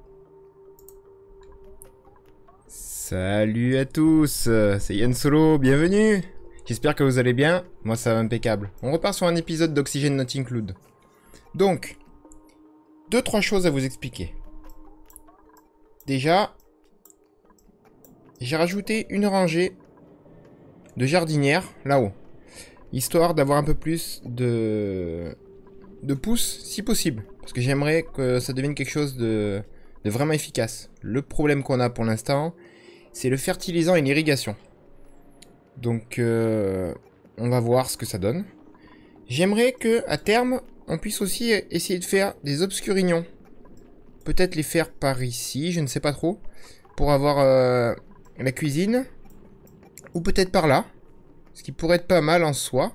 Salut à tous, c'est Yann Solo, bienvenue. J'espère que vous allez bien, moi ça va impeccable. On repart sur un épisode d'Oxygen Not Include. Donc, 2-3 choses à vous expliquer. Déjà, j'ai rajouté une rangée de jardinières là-haut. Histoire d'avoir un peu plus de pousses, si possible. Parce que j'aimerais que ça devienne quelque chose de vraiment efficace. Le problème qu'on a pour l'instant, c'est le fertilisant et l'irrigation. Donc, on va voir ce que ça donne. J'aimerais que, à terme, on puisse aussi essayer de faire des obscurignons. Peut-être les faire par ici, je ne sais pas trop. Pour avoir la cuisine. Ou peut-être par là. Ce qui pourrait être pas mal en soi.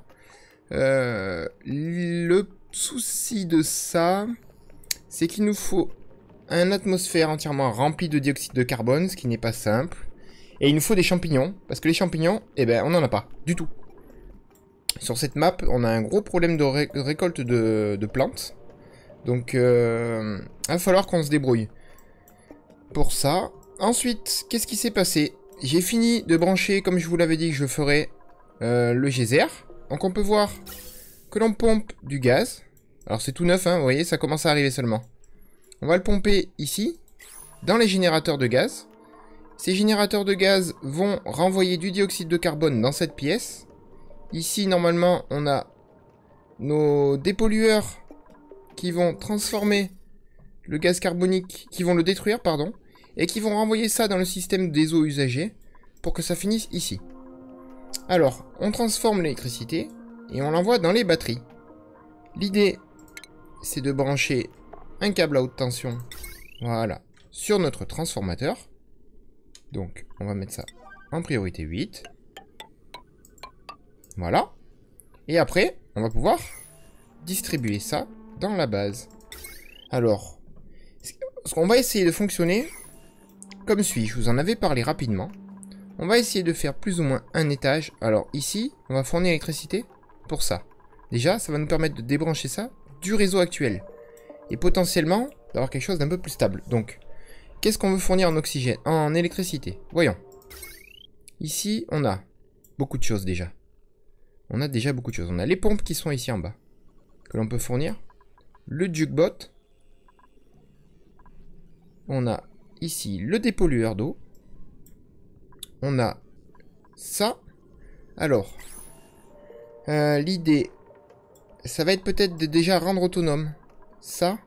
Le souci de ça, c'est qu'il nous faut une atmosphère entièrement remplie de dioxyde de carbone, ce qui n'est pas simple. Et il nous faut des champignons, parce que les champignons, eh ben, on n'en a pas, du tout. Sur cette map, on a un gros problème de récolte de plantes. Donc, il va falloir qu'on se débrouille pour ça. Ensuite, qu'est-ce qui s'est passé? J'ai fini de brancher, comme je vous l'avais dit que je ferais, le geyser. Donc, on peut voir que l'on pompe du gaz. Alors, c'est tout neuf, hein, vous voyez, ça commence à arriver seulement. On va le pomper ici, dans les générateurs de gaz. Ces générateurs de gaz vont renvoyer du dioxyde de carbone dans cette pièce. Ici, normalement, on a nos dépollueurs qui vont transformer le gaz carbonique, qui vont le détruire, pardon, et qui vont renvoyer ça dans le système des eaux usagées pour que ça finisse ici. Alors, on transforme l'électricité et on l'envoie dans les batteries. L'idée, c'est de brancher un câble à haute tension, voilà, sur notre transformateur. Donc, on va mettre ça en priorité 8. Voilà. Et après, on va pouvoir distribuer ça dans la base. Alors, on va essayer de fonctionner comme suit. Je vous en avais parlé rapidement. On va essayer de faire plus ou moins un étage. Alors ici, on va fournir l'électricité pour ça. Déjà, ça va nous permettre de débrancher ça du réseau actuel. Et potentiellement, d'avoir quelque chose d'un peu plus stable. Donc, qu'est-ce qu'on veut fournir en oxygène, en électricité? Voyons. Ici, on a beaucoup de choses déjà. On a déjà beaucoup de choses. On a les pompes qui sont ici en bas, que l'on peut fournir. Le jukebot. On a ici le dépollueur d'eau. On a ça. Alors, l'idée, ça va être peut-être de déjà rendre autonome ça.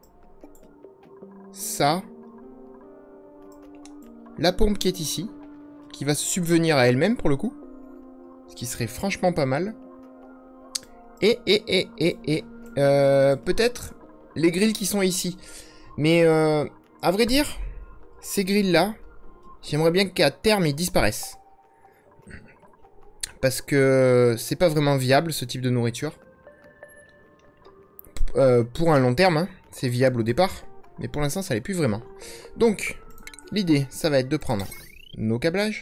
Ça. La pompe qui est ici, qui va se subvenir à elle-même pour le coup. Ce qui serait franchement pas mal. Et peut-être les grilles qui sont ici. Mais à vrai dire, ces grilles-là, j'aimerais bien qu'à terme ils disparaissent. Parce que c'est pas vraiment viable ce type de nourriture. Pour un long terme, hein, c'est viable au départ. Mais pour l'instant, ça l'est plus vraiment. Donc, l'idée, ça va être de prendre nos câblages.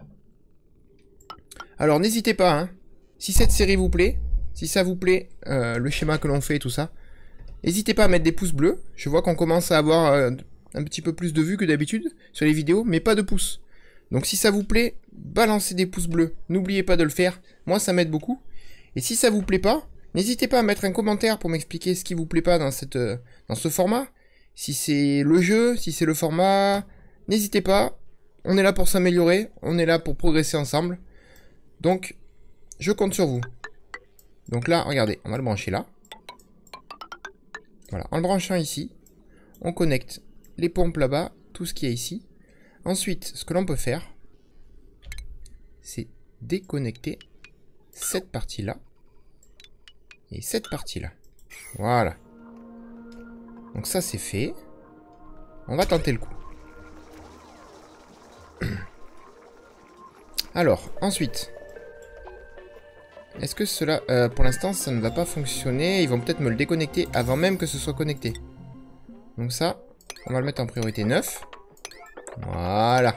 Alors, n'hésitez pas, hein, si cette série vous plaît, si ça vous plaît, le schéma que l'on fait et tout ça, n'hésitez pas à mettre des pouces bleus. Je vois qu'on commence à avoir un petit peu plus de vues que d'habitude sur les vidéos, mais pas de pouces. Donc si ça vous plaît, balancez des pouces bleus. N'oubliez pas de le faire, moi ça m'aide beaucoup. Et si ça vous plaît pas, n'hésitez pas à mettre un commentaire pour m'expliquer ce qui vous plaît pas dans ce format. Si c'est le jeu, si c'est le format, n'hésitez pas. On est là pour s'améliorer, on est là pour progresser ensemble. Donc, je compte sur vous. Donc là, regardez, on va le brancher là. Voilà, en le branchant ici, on connecte les pompes là-bas, tout ce qu'il y a ici. Ensuite, ce que l'on peut faire, c'est déconnecter cette partie-là et cette partie-là. Voilà. Donc ça, c'est fait. On va tenter le coup. Alors, ensuite, est-ce que cela... pour l'instant, ça ne va pas fonctionner. Ils vont peut-être me le déconnecter avant même que ce soit connecté. Donc ça, on va le mettre en priorité 9. Voilà.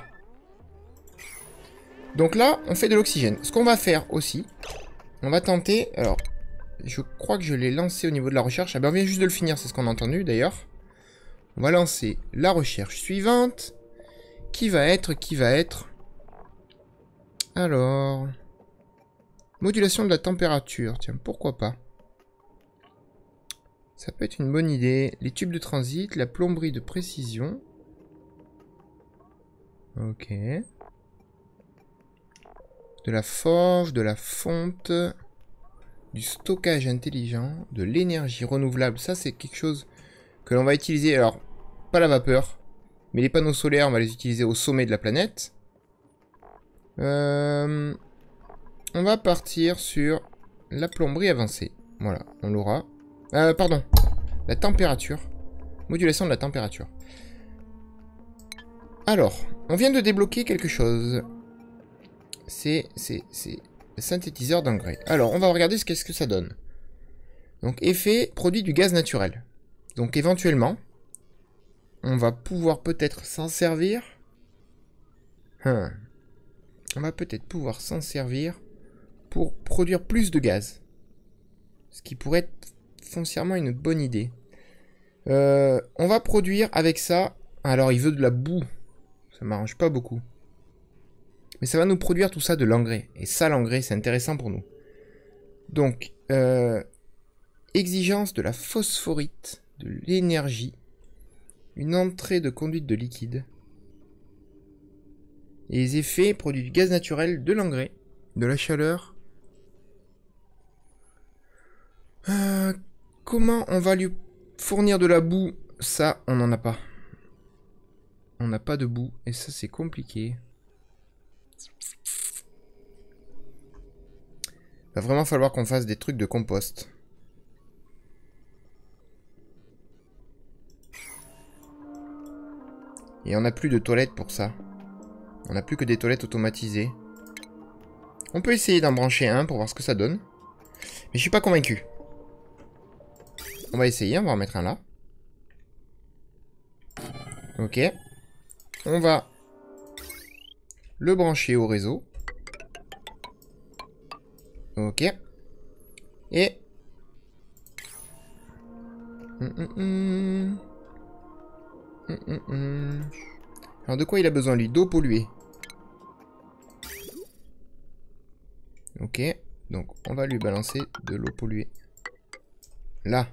Donc là, on fait de l'oxygène. Ce qu'on va faire aussi, on va tenter... Alors, je crois que je l'ai lancé au niveau de la recherche. Ah ben, on vient juste de le finir, c'est ce qu'on a entendu d'ailleurs. On va lancer la recherche suivante. Qui va être? Alors... Modulation de la température. Tiens, pourquoi pas? Ça peut être une bonne idée. Les tubes de transit, la plomberie de précision. Ok. De la forge, de la fonte, du stockage intelligent, de l'énergie renouvelable. Ça, c'est quelque chose que l'on va utiliser. Alors, pas la vapeur, mais les panneaux solaires, on va les utiliser au sommet de la planète. On va partir sur la plomberie avancée. Voilà, on l'aura. Pardon. La température. Modulation de la température. Alors, on vient de débloquer quelque chose. C'est le synthétiseur d'engrais. Alors, on va regarder qu'est-ce que ça donne. Donc, effet, produit du gaz naturel. Donc, éventuellement, on va pouvoir peut-être s'en servir. On va peut-être pouvoir s'en servir pour produire plus de gaz. Ce qui pourrait être foncièrement une bonne idée. On va produire avec ça... Alors, il veut de la boue. Ça m'arrange pas beaucoup. Mais ça va nous produire tout ça de l'engrais. Et ça, l'engrais, c'est intéressant pour nous. Donc, exigence de la phosphorite, de l'énergie, une entrée de conduite de liquide. Et les effets, produits du gaz naturel, de l'engrais, de la chaleur. Comment on va lui fournir de la boue? Ça, on n'en a pas. On n'a pas de boue, et ça, c'est compliqué. Va vraiment falloir qu'on fasse des trucs de compost. Et on n'a plus de toilettes pour ça. On n'a plus que des toilettes automatisées. On peut essayer d'en brancher un pour voir ce que ça donne. Mais je suis pas convaincu. On va essayer, on va en mettre un là. Ok. On va le brancher au réseau. Ok. Et... Alors de quoi il a besoin lui? D'eau polluée. Ok. Donc on va lui balancer de l'eau polluée. Là.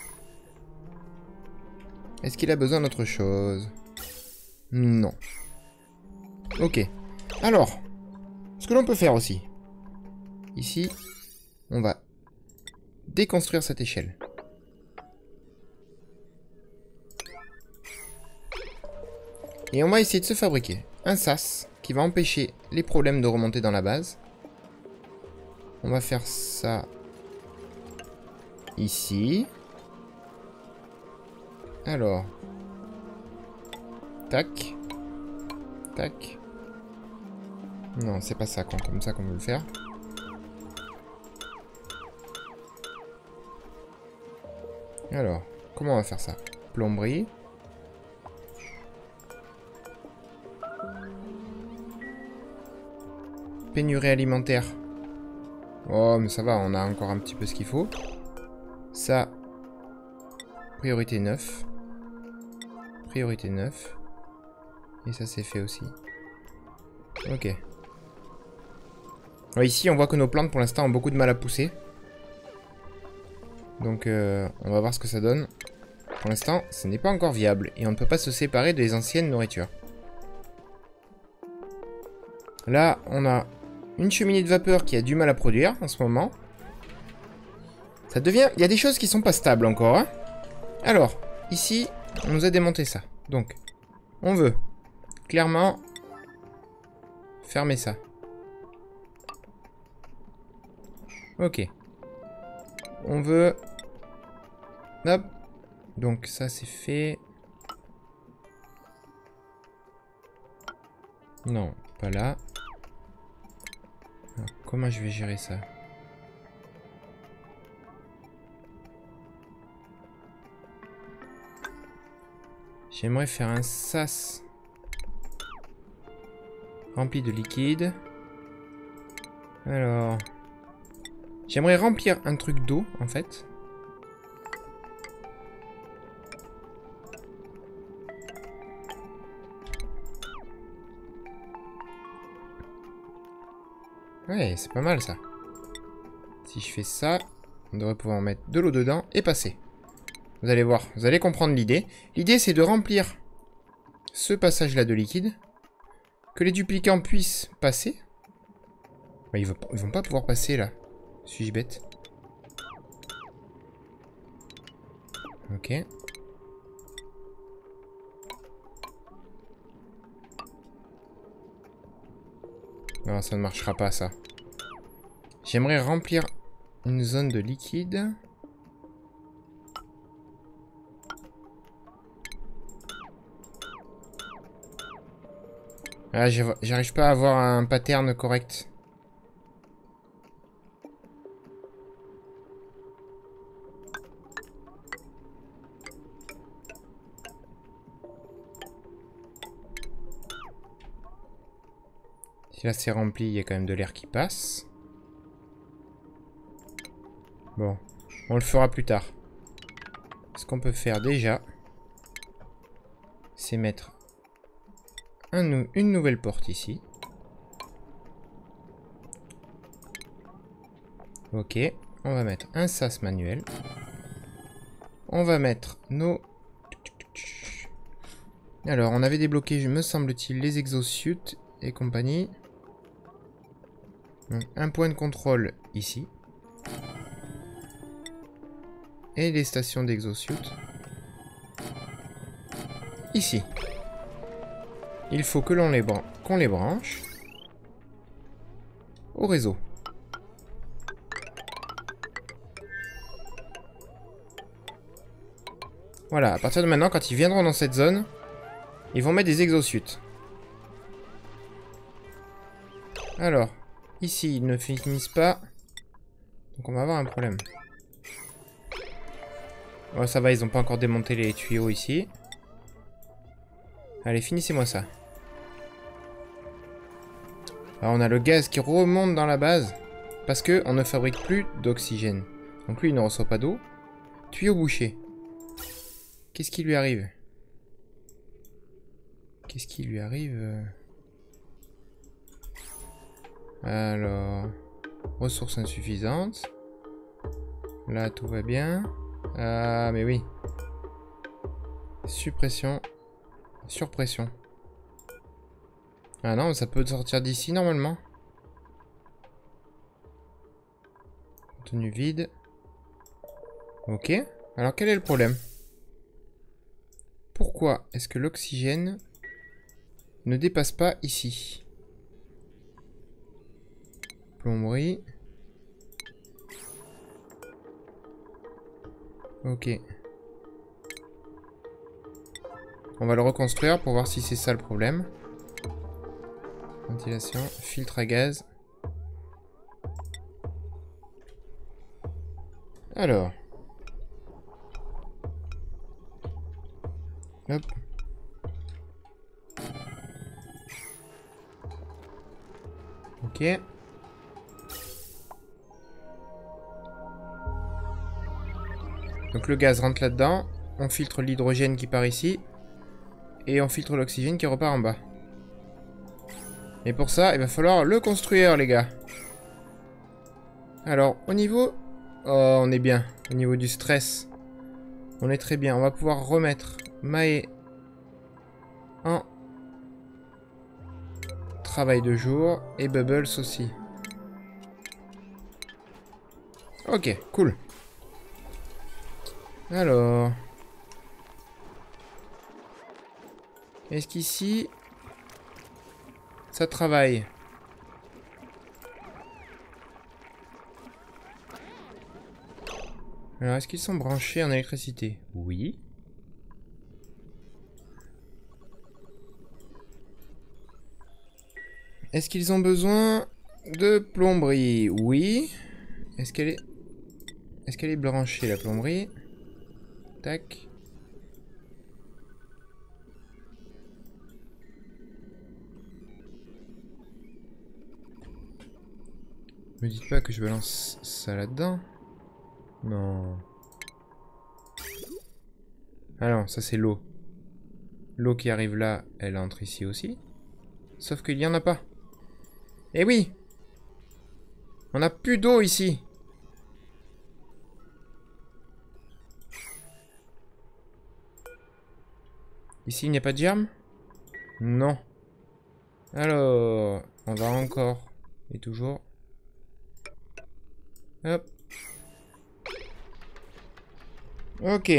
Est-ce qu'il a besoin d'autre chose? Non. Ok. Alors. Ce que l'on peut faire aussi. Ici. On va déconstruire cette échelle. Et on va essayer de se fabriquer un sas qui va empêcher les problèmes de remonter dans la base. On va faire ça ici. Alors. Tac. Tac. Non, c'est pas ça comme ça qu'on veut le faire. Alors, comment on va faire ça? Plomberie. Pénurie alimentaire. Oh, mais ça va, on a encore un petit peu ce qu'il faut. Ça. Priorité 9. Priorité 9. Et ça, c'est fait aussi. Ok. Alors ici, on voit que nos plantes, pour l'instant, ont beaucoup de mal à pousser. Donc, on va voir ce que ça donne. Pour l'instant, ce n'est pas encore viable. Et on ne peut pas se séparer des anciennes nourritures. Là, on a une cheminée de vapeur qui a du mal à produire en ce moment. Ça devient... Il y a des choses qui sont pas stables encore. Hein. Alors, ici, on nous a démonté ça. Donc, on veut clairement fermer ça. Ok. On veut... Hop. Donc ça c'est fait. Non, pas là. Alors, comment je vais gérer ça? J'aimerais faire un sas rempli de liquide. Alors... J'aimerais remplir un truc d'eau, en fait. Ouais, c'est pas mal ça. Si je fais ça, on devrait pouvoir mettre de l'eau dedans et passer. Vous allez voir, vous allez comprendre l'idée. L'idée, c'est de remplir ce passage-là de liquide. Que les duplicants puissent passer. Ouais, ils vont pas pouvoir passer là. Suis-je bête? Ok. Non, ça ne marchera pas ça. J'aimerais remplir une zone de liquide. Ah, j'arrive pas à avoir un pattern correct. Si là c'est rempli, il y a quand même de l'air qui passe. Bon, on le fera plus tard. Ce qu'on peut faire déjà, c'est mettre une nouvelle porte ici. Ok, on va mettre un sas manuel. On va mettre nos... Alors, on avait débloqué, me semble-t-il, les exosuits et compagnie. Donc, un point de contrôle ici. Et les stations d'exosuits ici. Il faut que qu'on les branche au réseau. Voilà, à partir de maintenant, quand ils viendront dans cette zone, ils vont mettre des exosuits. Alors, ici, ils ne finissent pas. Donc on va avoir un problème. Oh, ça va, ils n'ont pas encore démonté les tuyaux ici. Allez, finissez-moi ça. Alors on a le gaz qui remonte dans la base. Parce que on ne fabrique plus d'oxygène. Donc lui, il ne reçoit pas d'eau. Tuyau bouché. Qu'est-ce qui lui arrive? Qu'est-ce qui lui arrive? Alors... Ressources insuffisantes. Là, tout va bien. Ah, mais oui. Suppression. Surpression. Ah non, ça peut sortir d'ici normalement. Contenu vide. Ok. Alors, quel est le problème? Pourquoi est-ce que l'oxygène ne dépasse pas ici? Plomberie. Ok. On va le reconstruire pour voir si c'est ça le problème. Ventilation, filtre à gaz. Alors. Hop. Ok. Donc le gaz rentre là-dedans. On filtre l'hydrogène qui part ici. Et on filtre l'oxygène qui repart en bas. Et pour ça, il va falloir le construire, les gars. Alors, au niveau... Oh, on est bien. Au niveau du stress. On est très bien. On va pouvoir remettre Mae en travail de jour. Et Bubbles aussi. Ok, cool. Alors... Est-ce qu'ici... ça travaille? Alors, est-ce qu'ils sont branchés en électricité? Oui. Est-ce qu'ils ont besoin de plomberie? Oui. Est-ce qu'elle est... Est-ce qu'elle est branchée, la plomberie? Tac. Me dites pas que je balance ça là-dedans. Non. Ah non, ça c'est l'eau. L'eau qui arrive là, elle entre ici aussi. Sauf qu'il n'y en a pas. Eh oui! On a plus d'eau ici. Ici, il n'y a pas de germe? Non. Alors, on va encore. Et toujours. Hop. Ok.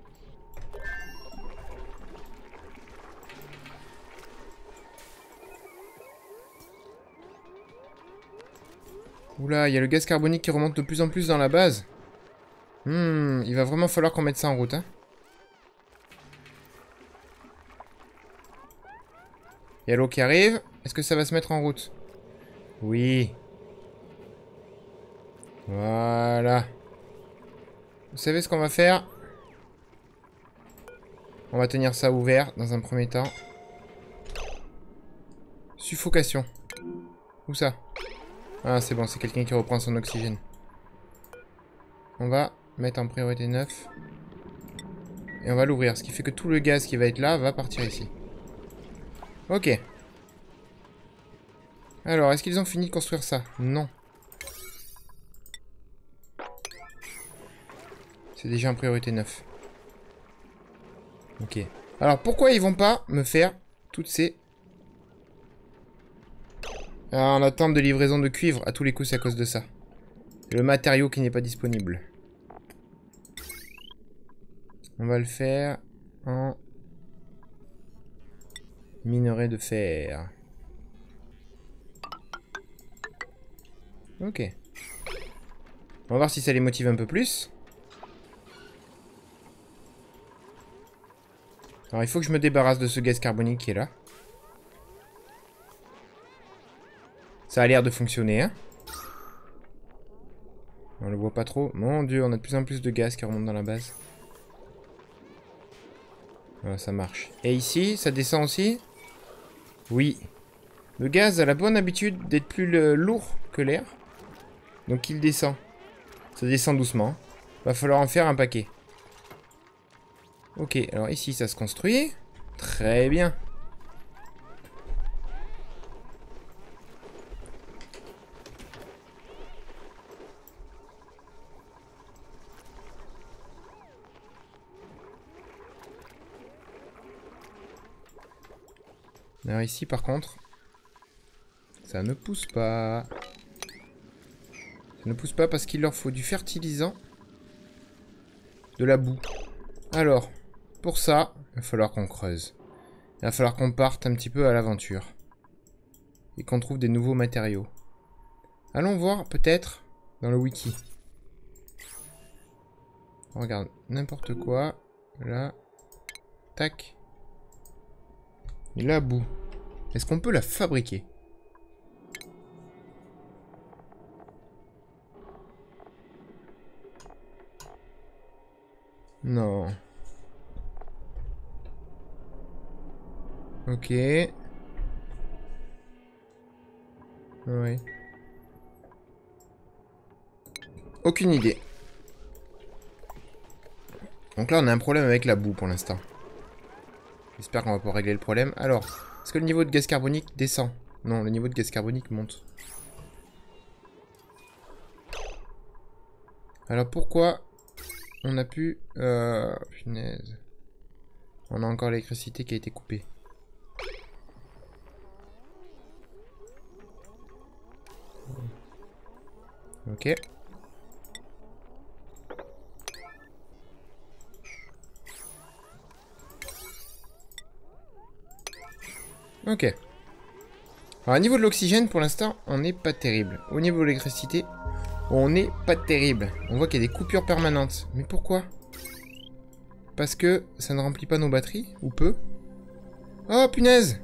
Oula, il y a le gaz carbonique qui remonte de plus en plus dans la base. Il va vraiment falloir qu'on mette ça en route, hein. Il y a l'eau qui arrive. Est-ce que ça va se mettre en route? Oui. Voilà. Vous savez ce qu'on va faire? On va tenir ça ouvert dans un premier temps. Suffocation. Où ça? Ah, c'est bon, c'est quelqu'un qui reprend son oxygène. On va mettre en priorité 9. Et on va l'ouvrir, ce qui fait que tout le gaz qui va être là va partir ici. Ok. Alors, est-ce qu'ils ont fini de construire ça? Non. C'est déjà en priorité 9. Ok. Alors, pourquoi ils vont pas me faire toutes ces... Ah, en attente de livraison de cuivre, à tous les coups, c'est à cause de ça. Le matériau qui n'est pas disponible. On va le faire en minerai de fer. Ok. On va voir si ça les motive un peu plus. Alors il faut que je me débarrasse de ce gaz carbonique qui est là. Ça a l'air de fonctionner, hein. On le voit pas trop. Mon dieu, on a de plus en plus de gaz qui remonte dans la base. Voilà, ça marche. Et ici, ça descend aussi? Oui. Le gaz a la bonne habitude d'être plus lourd que l'air. Donc il descend. Ça descend doucement. Va falloir en faire un paquet. Ok, alors ici ça se construit. Très bien. Alors ici par contre, ça ne pousse pas. Ça ne pousse pas parce qu'il leur faut du fertilisant. De la boue. Alors, pour ça, il va falloir qu'on creuse. Il va falloir qu'on parte un petit peu à l'aventure. Et qu'on trouve des nouveaux matériaux. Allons voir peut-être dans le wiki. On regarde n'importe quoi. Là. Tac. Et la boue. Est-ce qu'on peut la fabriquer? Non. Ok. Ouais. Aucune idée. Donc là, on a un problème avec la boue pour l'instant. J'espère qu'on va pouvoir régler le problème. Alors, est-ce que le niveau de gaz carbonique descend? Non, le niveau de gaz carbonique monte. Alors pourquoi on a pu... punaise. On a encore l'électricité qui a été coupée. Ok. Ok. Alors, au niveau de l'oxygène, pour l'instant, on n'est pas terrible. Au niveau de l'électricité, on n'est pas terrible. On voit qu'il y a des coupures permanentes. Mais pourquoi? Parce que ça ne remplit pas nos batteries? Ou peu? Oh, punaise!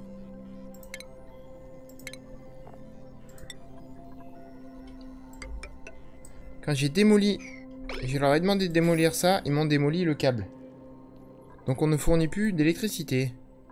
Quand j'ai démoli... Je leur ai demandé de démolir ça, ils m'ont démoli le câble. Donc on ne fournit plus d'électricité.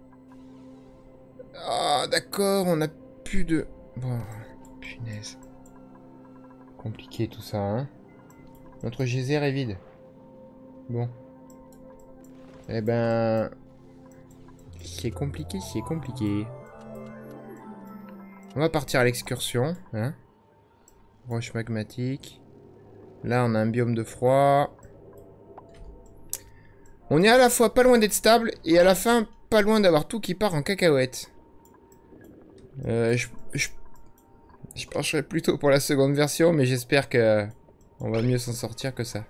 Ah, d'accord, on a plus de... Bon, punaise. Compliqué tout ça, hein. Notre geyser est vide. Bon. Eh ben... C'est compliqué, c'est compliqué. On va partir à l'excursion, hein. Roche magmatique. Là, on a un biome de froid. On est à la fois pas loin d'être stable et à la fin pas loin d'avoir tout qui part en cacahuète. Je pencherais plutôt pour la seconde version, mais j'espère que on va mieux s'en sortir que ça.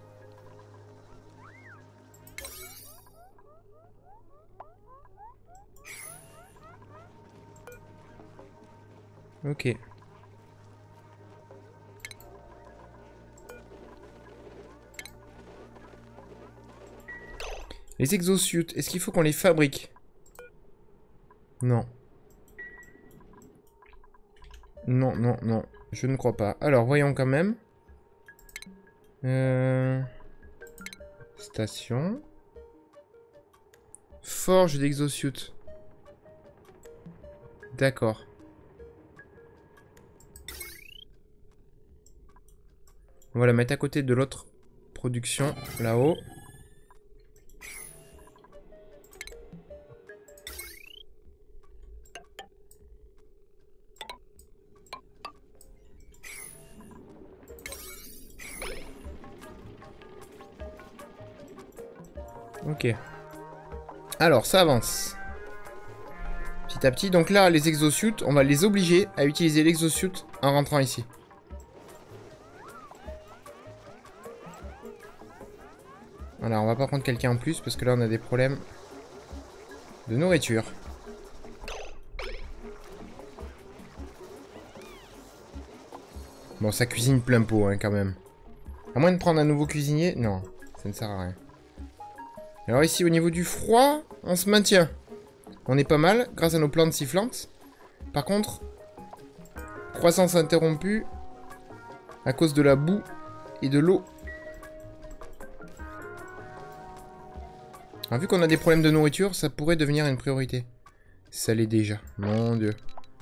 Ok. Les exosuits, est-ce qu'il faut qu'on les fabrique? Non. Non, non, non. Je ne crois pas. Alors, voyons quand même. Station. Forge d'exosuits. D'accord. On va la mettre à côté de l'autre production, là-haut. Ok. Alors, ça avance. Petit à petit. Donc là, les exosuits, on va les obliger à utiliser l'exosuit en rentrant ici. Voilà, on va pas prendre quelqu'un en plus parce que là, on a des problèmes de nourriture. Bon, ça cuisine plein pot, hein, quand même. À moins de prendre un nouveau cuisinier. Non, ça ne sert à rien. Alors ici, au niveau du froid, on se maintient. On est pas mal, grâce à nos plantes sifflantes. Par contre, croissance interrompue à cause de la boue et de l'eau. Alors, vu qu'on a des problèmes de nourriture, ça pourrait devenir une priorité. Ça l'est déjà, mon dieu.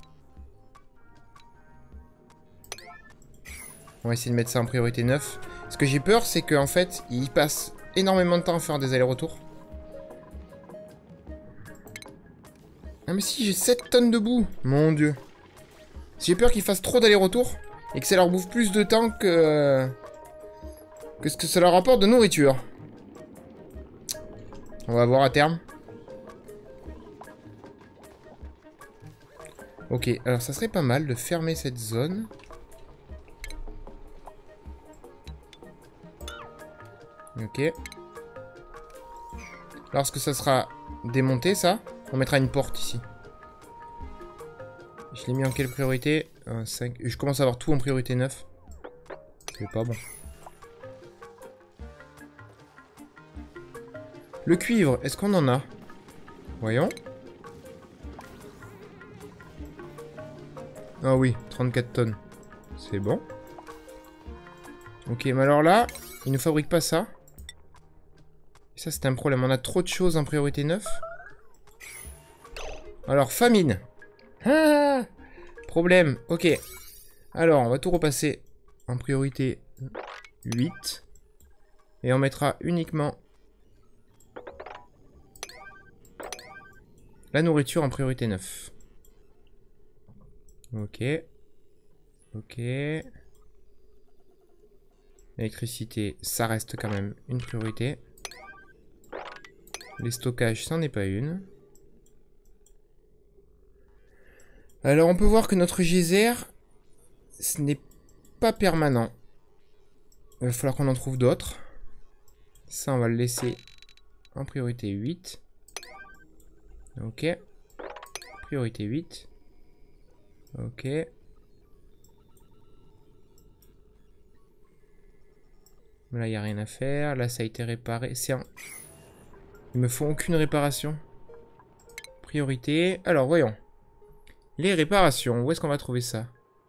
On va essayer de mettre ça en priorité 9. Ce que j'ai peur, c'est qu'en fait, il passe énormément de temps à faire des allers-retours. Ah mais si, j'ai 7 tonnes de boue. Mon dieu. J'ai peur qu'ils fassent trop d'allers-retours et que ça leur bouffe plus de temps que ce que ça leur apporte de nourriture. On va voir à terme. Ok, alors ça serait pas mal de fermer cette zone. Ok. Lorsque ça sera démonté, ça, on mettra une porte ici. Je l'ai mis en quelle priorité? 5. Je commence à avoir tout en priorité 9. C'est pas bon. Le cuivre, est-ce qu'on en a? Voyons. Ah oui, 34 tonnes. C'est bon. Ok, mais alors là, il ne fabrique pas ça. Et ça, c'est un problème. On a trop de choses en priorité 9. Alors, famine. Ah, problème. Ok. Alors, on va tout repasser en priorité 8. Et on mettra uniquement la nourriture en priorité 9. Ok. Ok. L'électricité, ça reste quand même une priorité. Les stockages, c'en est pas une. Alors, on peut voir que notre geyser, ce n'est pas permanent. Il va falloir qu'on en trouve d'autres. Ça, on va le laisser en priorité 8. Ok. Priorité 8. Ok. Là, il n'y a rien à faire. Là, ça a été réparé. Il me faut aucune réparation. Priorité. Alors, voyons. Les réparations. Où est-ce qu'on va trouver ça?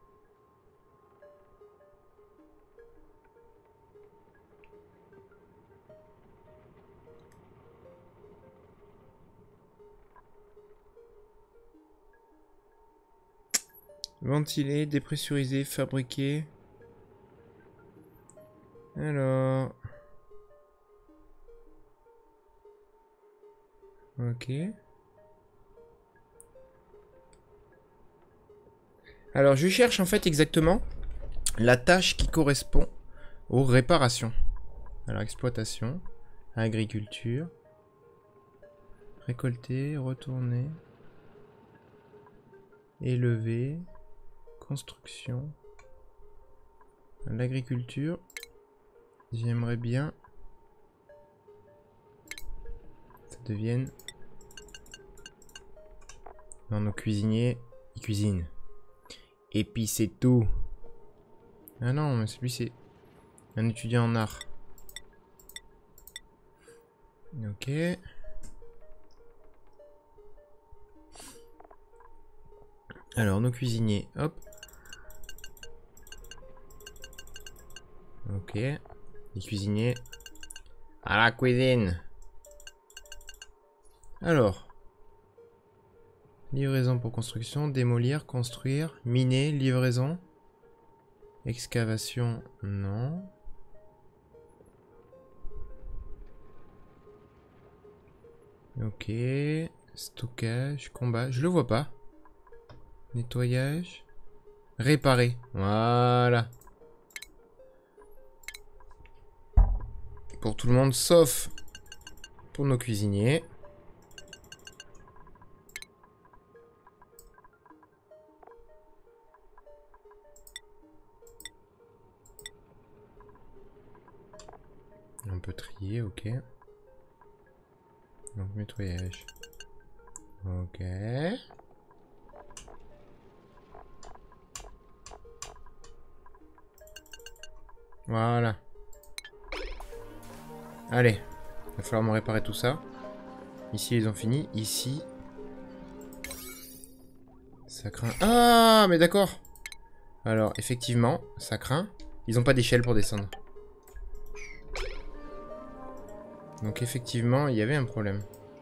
Ventiler, dépressurisé, fabriqué. Alors... Ok. Alors, je cherche en fait exactement la tâche qui correspond aux réparations. Alors, exploitation, agriculture, récolter, retourner, élever, construction, l'agriculture. J'aimerais bien que ça devienne... Non, nos cuisiniers, ils cuisinent. Et puis c'est tout. Ah non, mais celui c'est un étudiant en art. Ok. Alors, nos cuisiniers, hop. Ok. Les cuisiniers. À la cuisine. Alors. Livraison pour construction, démolir, construire, miner, livraison. Excavation, non. Ok. Stockage, combat, je le vois pas. Nettoyage. Réparer, voilà. Pour tout le monde, sauf pour nos cuisiniers. On peut trier, ok. Donc nettoyage. Ok. Voilà. Allez. Il va falloir me réparer tout ça. Ici, ils ont fini. Ici. Ça craint. Ah, mais d'accord. Alors, effectivement, ça craint. Ils n'ont pas d'échelle pour descendre. Donc effectivement, il y avait un problème.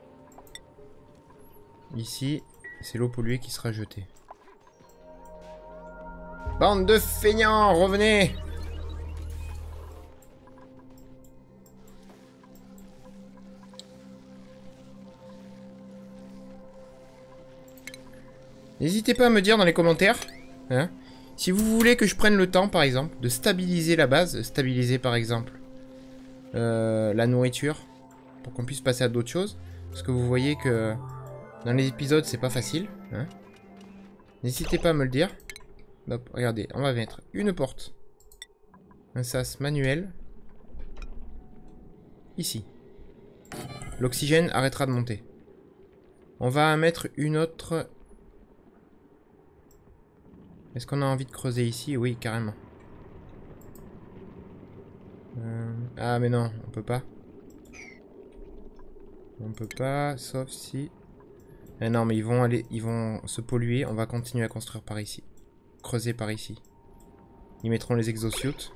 Ici, c'est l'eau polluée qui sera jetée. Bande de feignants, revenez! N'hésitez pas à me dire dans les commentaires, hein, si vous voulez que je prenne le temps, par exemple, de stabiliser la base. Stabiliser, par exemple, la nourriture, pour qu'on puisse passer à d'autres choses. Parce que vous voyez que dans les épisodes, c'est pas facile. Hein. N'hésitez pas à me le dire. Hop, regardez, on va mettre une porte. Un sas manuel. Ici. L'oxygène arrêtera de monter. On va mettre une autre... Est-ce qu'on a envie de creuser ici? Oui, carrément. Ah, mais non, on peut pas. On peut pas, sauf si... Eh non, mais ils vont se polluer. On va continuer à construire par ici. Creuser par ici. Ils mettront les exosuits.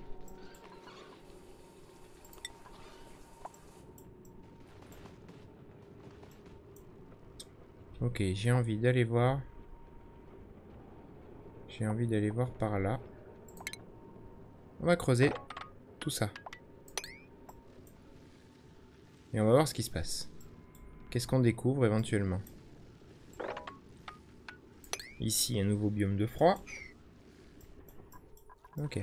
Ok, j'ai envie d'aller voir. J'ai envie d'aller voir par là. On va creuser tout ça. Et on va voir ce qui se passe. Qu'est-ce qu'on découvre éventuellement? Ici, un nouveau biome de froid. Ok.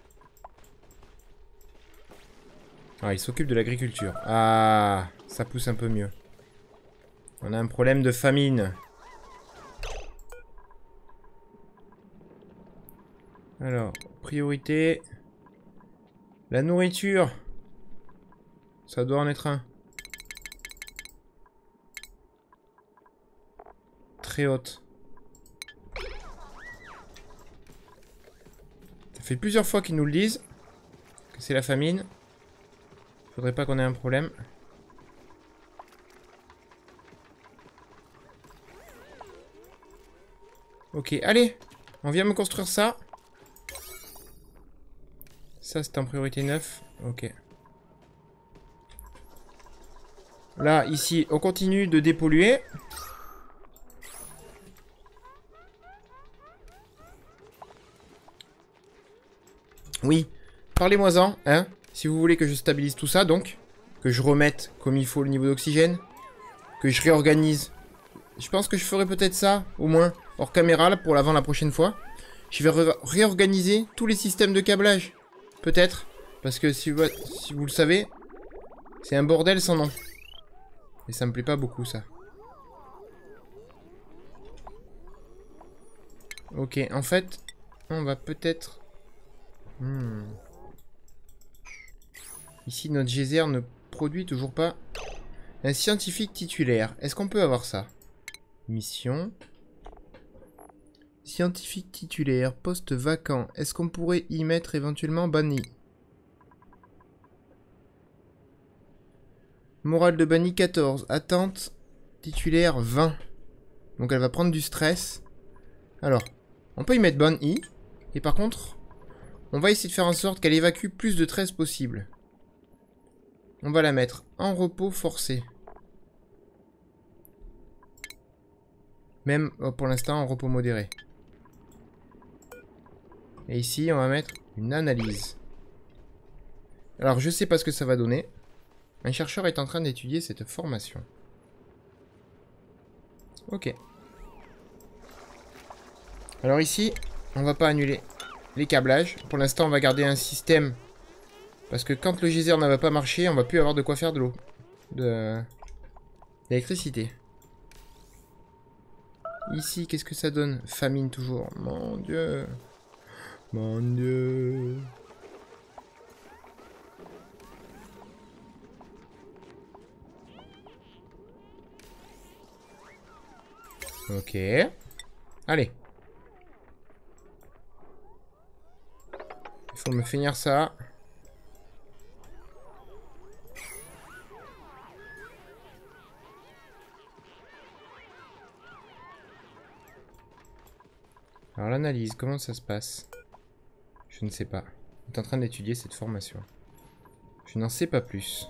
Ah, il s'occupe de l'agriculture. Ah, ça pousse un peu mieux. On a un problème de famine. Alors, priorité. La nourriture. Ça doit en être un. Très haute. Ça fait plusieurs fois qu'ils nous le disent. Que c'est la famine. Faudrait pas qu'on ait un problème. Ok, allez. On vient me construire ça. Ça, c'est en priorité 9. Ok. Là, ici, on continue de dépolluer. Oui, parlez-moi-en, hein. Si vous voulez que je stabilise tout ça, donc. Que je remette comme il faut le niveau d'oxygène. Que je réorganise. Je pense que je ferai peut-être ça, au moins, hors caméra, là, pour l'avant la prochaine fois. Je vais réorganiser tous les systèmes de câblage. Peut-être. Parce que si vous le savez, c'est un bordel sans nom. Et ça me plaît pas beaucoup, ça. Ok, en fait, on va peut-être... Ici, notre geyser ne produit toujours pas un scientifique titulaire. Est-ce qu'on peut avoir ça? Mission. Scientifique titulaire, poste vacant. Est-ce qu'on pourrait y mettre éventuellement Bunny? Morale de Bunny 14. Attente titulaire 20. Donc elle va prendre du stress. Alors, on peut y mettre Bunny. Et par contre, on va essayer de faire en sorte qu'elle évacue plus de 13 possible. On va la mettre en repos forcé. Même pour l'instant en repos modéré. Et ici, on va mettre une analyse. Alors, je sais pas ce que ça va donner. Un chercheur est en train d'étudier cette formation. Ok. Alors ici, on va pas annuler les câblages. Pour l'instant, on va garder un système. Parce que quand le geyser ne va pas marcher, on va plus avoir de quoi faire de l'eau. De l'électricité. Ici, qu'est-ce que ça donne? Famine toujours. Mon Dieu. Mon Dieu. Ok. Allez. Il faut me finir ça. Alors l'analyse, comment ça se passe? Je ne sais pas. On est en train d'étudier cette formation. Je n'en sais pas plus.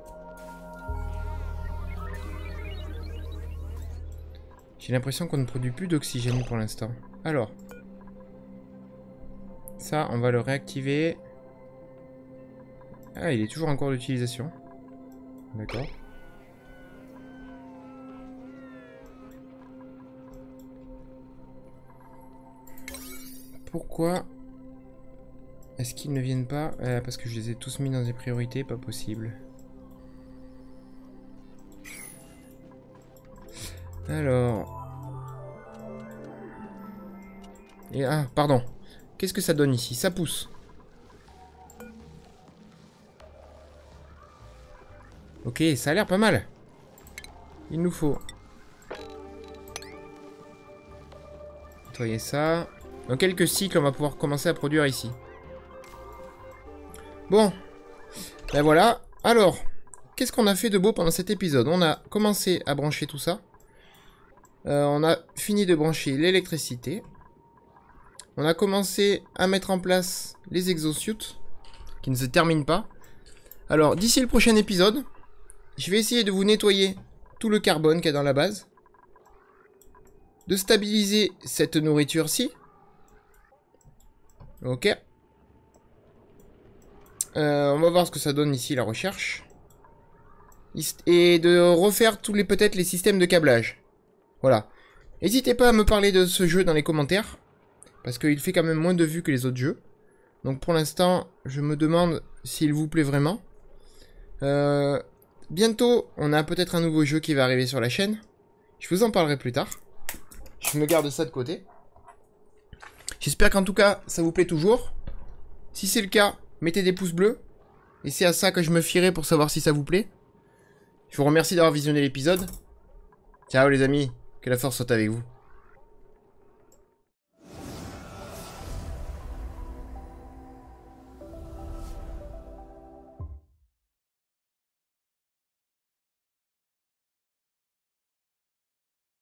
J'ai l'impression qu'on ne produit plus d'oxygène pour l'instant. Alors. Ça, on va le réactiver. Ah, il est toujours en cours d'utilisation. D'accord. Pourquoi est-ce qu'ils ne viennent pas? Parce que je les ai tous mis dans des priorités, pas possible. Alors... Et ah, pardon. Qu'est-ce que ça donne ici? Ça pousse. Ok, ça a l'air pas mal. Il nous faut... nettoyer ça. Dans quelques cycles, on va pouvoir commencer à produire ici. Bon. Ben voilà. Alors, qu'est-ce qu'on a fait de beau pendant cet épisode? On a commencé à brancher tout ça. On a fini de brancher l'électricité. On a commencé à mettre en place les exosuits, qui ne se terminent pas. Alors, d'ici le prochain épisode, je vais essayer de vous nettoyer tout le carbone qu'il y a dans la base. De stabiliser cette nourriture-ci. Ok. On va voir ce que ça donne ici, la recherche. Et de refaire tous les peut-être les systèmes de câblage. Voilà. N'hésitez pas à me parler de ce jeu dans les commentaires. Parce qu'il fait quand même moins de vues que les autres jeux. Donc pour l'instant, je me demande s'il vous plaît vraiment. Bientôt, on a peut-être un nouveau jeu qui va arriver sur la chaîne. Je vous en parlerai plus tard. Je me garde ça de côté. J'espère qu'en tout cas, ça vous plaît toujours. Si c'est le cas, mettez des pouces bleus. Et c'est à ça que je me fierai pour savoir si ça vous plaît. Je vous remercie d'avoir visionné l'épisode. Ciao les amis, que la force soit avec vous.